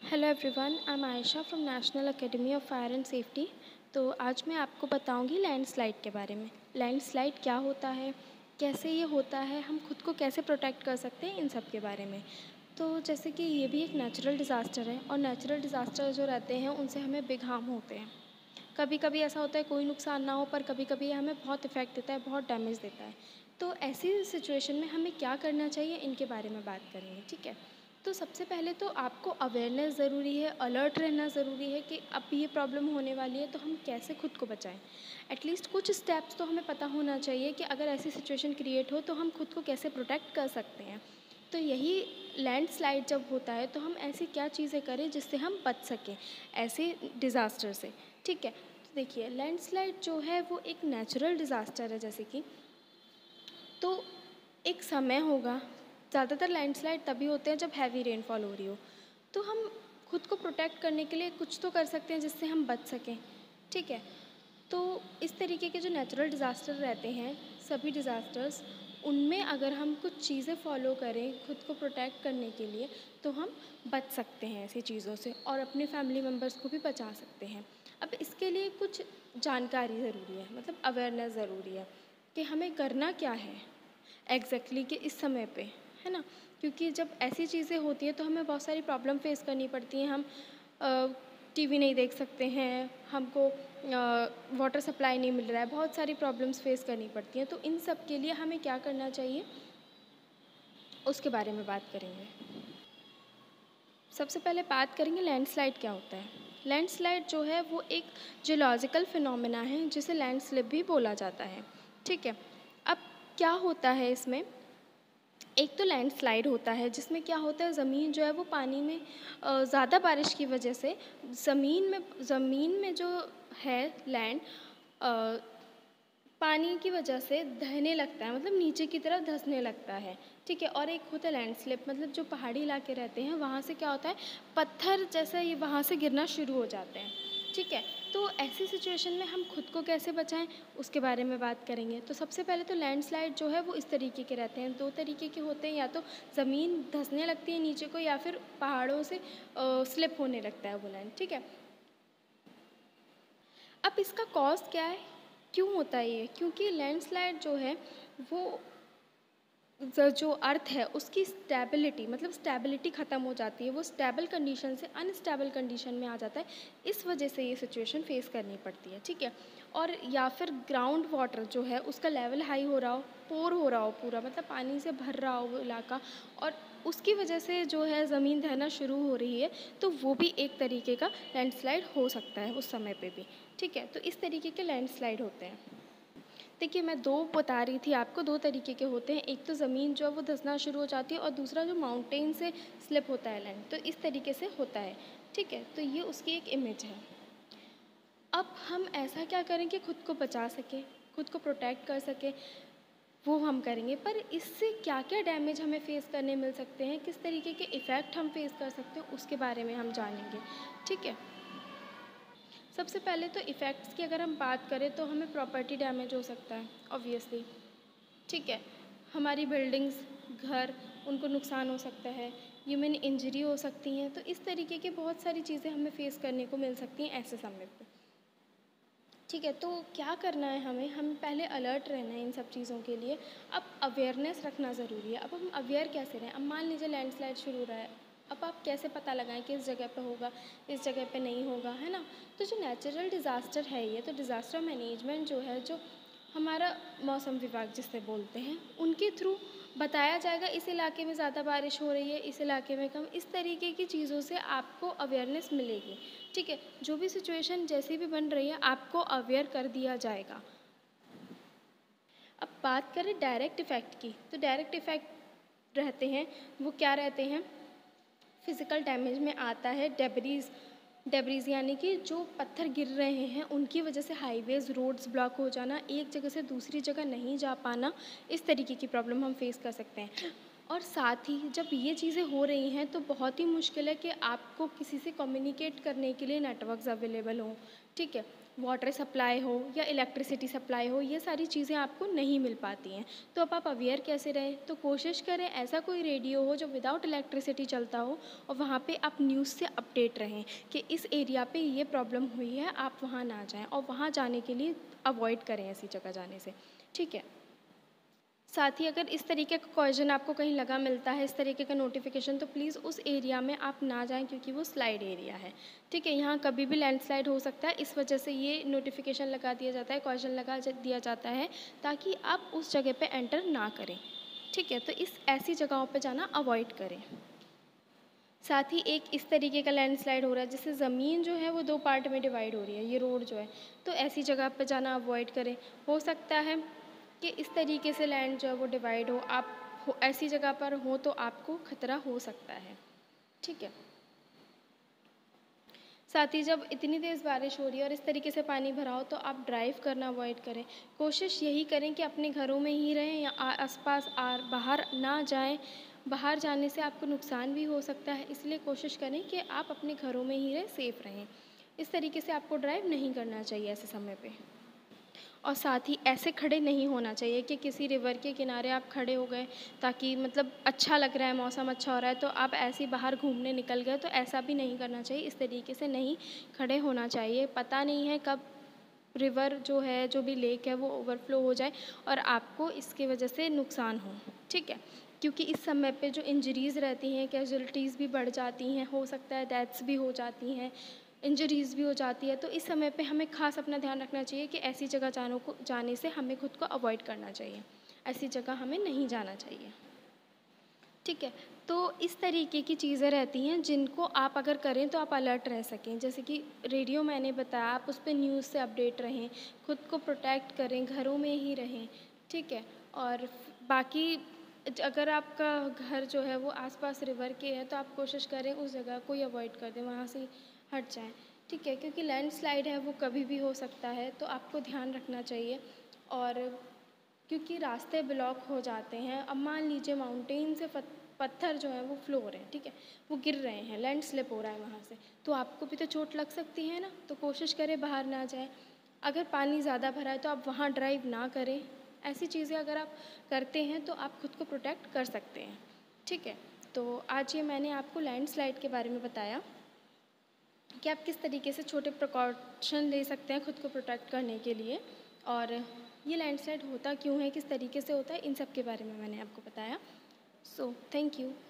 Hello everyone, I am Ayesha from National Academy of Fire and Safety. तो आज मैं आपको बताऊंगी लैंडस्लाइड के बारे में। लैंडस्लाइड क्या होता है, कैसे ये होता है, हम खुद को कैसे प्रोटेक्ट कर सकते हैं, इन सब के बारे में। तो जैसे कि ये भी एक नेचुरल डिज़ास्टर है और नेचुरल डिज़ास्टर जो रहते हैं उनसे हमें बिग हार्म होते हैं। कभी कभी ऐसा होता है कोई नुकसान ना हो, पर कभी कभी हमें बहुत इफ़ेक्ट देता है, बहुत डैमेज देता है। तो ऐसी सिचुएशन में हमें क्या करना चाहिए, इनके बारे में बात करेंगे। ठीक है, तो सबसे पहले तो आपको अवेयरनेस ज़रूरी है, अलर्ट रहना ज़रूरी है कि अब ये प्रॉब्लम होने वाली है, तो हम कैसे खुद को बचाएं। एटलीस्ट कुछ स्टेप्स तो हमें पता होना चाहिए कि अगर ऐसी सिचुएशन क्रिएट हो तो हम खुद को कैसे प्रोटेक्ट कर सकते हैं। तो यही लैंडस्लाइड जब होता है तो हम ऐसी क्या चीज़ें करें जिससे हम बच सकें ऐसे डिज़ास्टर से। ठीक है, तो देखिए लैंडस्लाइड जो है वो एक नेचुरल डिज़ास्टर है। जैसे कि तो एक समय होगा, ज़्यादातर लैंडस्लाइड तभी होते हैं जब हैवी रेनफॉल हो रही हो। तो हम खुद को प्रोटेक्ट करने के लिए कुछ तो कर सकते हैं जिससे हम बच सकें। ठीक है, तो इस तरीके के जो नेचुरल डिज़ास्टर रहते हैं, सभी डिज़ास्टर्स, उनमें अगर हम कुछ चीज़ें फॉलो करें खुद को प्रोटेक्ट करने के लिए, तो हम बच सकते हैं ऐसी चीज़ों से और अपने फैमिली मेम्बर्स को भी बचा सकते हैं। अब इसके लिए कुछ जानकारी ज़रूरी है, मतलब अवेयरनेस ज़रूरी है कि हमें करना क्या है एग्जैक्टली कि इस समय पे, है ना। क्योंकि जब ऐसी चीज़ें होती है तो हमें बहुत सारी प्रॉब्लम फेस करनी पड़ती हैं। हम टीवी नहीं देख सकते हैं, हमको वाटर सप्लाई नहीं मिल रहा है, बहुत सारी प्रॉब्लम्स फेस करनी पड़ती हैं। तो इन सब के लिए हमें क्या करना चाहिए, उसके बारे में बात करेंगे। सबसे पहले बात करेंगे लैंडस्लाइड क्या होता है। लैंडस्लाइड जो है वो एक जियोलॉजिकल फिनोमेना है जिसे लैंडस्लिप भी बोला जाता है। ठीक है, अब क्या होता है इसमें, एक तो लैंडस्लाइड होता है जिसमें क्या होता है, ज़मीन जो है वो पानी में ज़्यादा बारिश की वजह से ज़मीन में जो है लैंड पानी की वजह से दहने लगता है, मतलब नीचे की तरफ धंसने लगता है। ठीक है, और एक होता है लैंडस्लिप, मतलब जो पहाड़ी इलाके रहते हैं वहाँ से क्या होता है, पत्थर जैसा ये वहाँ से गिरना शुरू हो जाते हैं। ठीक है, तो ऐसी सिचुएशन में हम खुद को कैसे बचाएं, उसके बारे में बात करेंगे। तो सबसे पहले तो लैंडस्लाइड जो है वो इस तरीके के रहते हैं, दो तरीके के होते हैं, या तो ज़मीन धंसने लगती है नीचे को, या फिर पहाड़ों से स्लिप होने लगता है वो लैंड। ठीक है, अब इसका कॉज क्या है, क्यों होता है ये, क्योंकि लैंडस्लाइड जो है वो जो अर्थ है उसकी स्टेबिलिटी, मतलब स्टेबिलिटी ख़त्म हो जाती है, वो स्टेबल कंडीशन से अनस्टेबल कंडीशन में आ जाता है। इस वजह से ये सिचुएशन फेस करनी पड़ती है। ठीक है, और या फिर ग्राउंड वाटर जो है उसका लेवल हाई हो रहा हो, पोर हो रहा हो पूरा, मतलब पानी से भर रहा हो वो इलाका, और उसकी वजह से जो है ज़मीन दहना शुरू हो रही है, तो वो भी एक तरीके का लैंडस्लाइड हो सकता है उस समय पे भी। ठीक है, तो इस तरीके के लैंडस्लाइड होते हैं। देखिए मैं दो बता रही थी आपको, दो तरीके के होते हैं, एक तो ज़मीन जो है वो धंसना शुरू हो जाती है और दूसरा जो माउंटेन से स्लिप होता है लैंड, तो इस तरीके से होता है। ठीक है, तो ये उसकी एक इमेज है। अब हम ऐसा क्या करें कि खुद को बचा सकें, खुद को प्रोटेक्ट कर सकें, वो हम करेंगे। पर इससे क्या क्या डैमेज हमें फेस करने मिल सकते हैं, किस तरीके के इफ़ेक्ट हम फेस कर सकते हैं, उसके बारे में हम जानेंगे। ठीक है, सबसे पहले तो इफ़ेक्ट्स की अगर हम बात करें तो हमें प्रॉपर्टी डैमेज हो सकता है ऑब्वियसली। ठीक है, हमारी बिल्डिंग्स, घर, उनको नुकसान हो सकता है, ह्यूमन इंजरी हो सकती हैं। तो इस तरीके की बहुत सारी चीज़ें हमें फेस करने को मिल सकती हैं ऐसे समय पे। ठीक है, तो क्या करना है हमें पहले अलर्ट रहना है इन सब चीज़ों के लिए। अब अवेयरनेस रखना ज़रूरी है। अब हम अवेयर कैसे रहें, अब मान लीजिए लैंडस्लाइड शुरू हो रहा है, अब आप कैसे पता लगाएं कि इस जगह पे होगा, इस जगह पे नहीं होगा, है ना। तो जो नेचुरल डिज़ास्टर है ये, तो डिज़ास्टर मैनेजमेंट जो है, जो हमारा मौसम विभाग जिससे बोलते हैं, उनके थ्रू बताया जाएगा इस इलाके में ज़्यादा बारिश हो रही है, इस इलाके में कम, इस तरीके की चीज़ों से आपको अवेयरनेस मिलेगी। ठीक है, जो भी सिचुएशन जैसी भी बन रही है आपको अवेयर कर दिया जाएगा। अब बात करें डायरेक्ट इफ़ेक्ट की, तो डायरेक्ट इफ़ेक्ट रहते हैं, वो क्या रहते हैं, फिज़िकल डैमेज में आता है डेब्रीज़ यानी कि जो पत्थर गिर रहे हैं उनकी वजह से हाईवेज़, रोड्स ब्लॉक हो जाना, एक जगह से दूसरी जगह नहीं जा पाना, इस तरीके की प्रॉब्लम हम फेस कर सकते हैं। और साथ ही जब ये चीज़ें हो रही हैं तो बहुत ही मुश्किल है कि आपको किसी से कम्युनिकेट करने के लिए नेटवर्क्स अवेलेबल हों। ठीक है, वाटर सप्लाई हो या इलेक्ट्रिसिटी सप्लाई हो, ये सारी चीज़ें आपको नहीं मिल पाती हैं। तो अब आप अवेयर कैसे रहें? तो कोशिश करें ऐसा कोई रेडियो हो जो विदाउट इलेक्ट्रिसिटी चलता हो और वहाँ पे आप न्यूज़ से अपडेट रहें कि इस एरिया पे ये प्रॉब्लम हुई है, आप वहाँ ना जाएँ और वहाँ जाने के लिए अवॉइड करें ऐसी जगह जाने से, ठीक है। साथ ही अगर इस तरीके का कॉज़न आपको कहीं लगा मिलता है, इस तरीके का नोटिफिकेशन, तो प्लीज़ उस एरिया में आप ना जाएं क्योंकि वो स्लाइड एरिया है, ठीक है। यहाँ कभी भी लैंडस्लाइड हो सकता है, इस वजह से ये नोटिफिकेशन लगा दिया जाता है, कॉज़न दिया जाता है ताकि आप उस जगह पे एंटर ना करें, ठीक है। तो इस ऐसी जगहों पे जाना अवॉइड करें। साथ ही एक इस तरीके का लैंडस्लाइड हो रहा है जिससे ज़मीन जो है वो 2 पार्ट में डिवाइड हो रही है, ये रोड जो है, तो ऐसी जगह पे जाना अवॉइड करें। हो सकता है कि इस तरीके से लैंड जो है वो डिवाइड हो, आप ऐसी जगह पर हो तो आपको खतरा हो सकता है, ठीक है। साथ ही जब इतनी तेज़ बारिश हो रही है और इस तरीके से पानी भरा हो तो आप ड्राइव करना अवॉइड करें। कोशिश यही करें कि अपने घरों में ही रहें या आस-पास बाहर ना जाएं। बाहर जाने से आपको नुकसान भी हो सकता है, इसलिए कोशिश करें कि आप अपने घरों में ही रहें, सेफ़ रहें। इस तरीके से आपको ड्राइव नहीं करना चाहिए ऐसे समय पे। और साथ ही ऐसे खड़े नहीं होना चाहिए कि किसी रिवर के किनारे आप खड़े हो गए ताकि मतलब अच्छा लग रहा है, मौसम अच्छा हो रहा है तो आप ऐसे ही बाहर घूमने निकल गए, तो ऐसा भी नहीं करना चाहिए। इस तरीके से नहीं खड़े होना चाहिए। पता नहीं है कब रिवर जो है, जो भी लेक है, वो ओवरफ्लो हो जाए और आपको इसकी वजह से नुकसान हो, ठीक है। क्योंकि इस समय पे जो इंजरीज़ रहती हैं, कैजुअल्टीज़ भी बढ़ जाती हैं, हो सकता है डेथ्स भी हो जाती हैं, इंजरीज़ भी हो जाती है। तो इस समय पे हमें ख़ास अपना ध्यान रखना चाहिए कि ऐसी जगह जाने से हमें खुद को अवॉइड करना चाहिए। ऐसी जगह हमें नहीं जाना चाहिए, ठीक है। तो इस तरीके की चीज़ें रहती हैं जिनको आप अगर करें तो आप अलर्ट रह सकें। जैसे कि रेडियो मैंने बताया, आप उस पे न्यूज़ से अपडेट रहें, खुद को प्रोटेक्ट करें, घरों में ही रहें, ठीक है। और बाकी अगर आपका घर जो है वो आस-पास रिवर के है तो आप कोशिश करें उस जगह को ही अवॉइड कर दें, वहाँ से हट जाएँ, ठीक है। क्योंकि लैंडस्लाइड है वो कभी भी हो सकता है, तो आपको ध्यान रखना चाहिए। और क्योंकि रास्ते ब्लॉक हो जाते हैं, अब मान लीजिए माउंटेन से पत्थर जो है वो फ्लो हो रहे हैं, ठीक है, वो गिर रहे हैं, लैंड स्लिप हो रहा है वहाँ से, तो आपको भी तो चोट लग सकती है ना। तो कोशिश करें बाहर ना जाएं। अगर पानी ज़्यादा भरा है तो आप वहाँ ड्राइव ना करें। ऐसी चीज़ें अगर आप करते हैं तो आप खुद को प्रोटेक्ट कर सकते हैं, ठीक है। तो आज ये मैंने आपको लैंडस्लाइड के बारे में बताया कि आप किस तरीके से छोटे प्रिकॉशन ले सकते हैं खुद को प्रोटेक्ट करने के लिए, और ये लैंडस्लाइड होता क्यों है, किस तरीके से होता है, इन सब के बारे में मैंने आपको बताया। So thank you.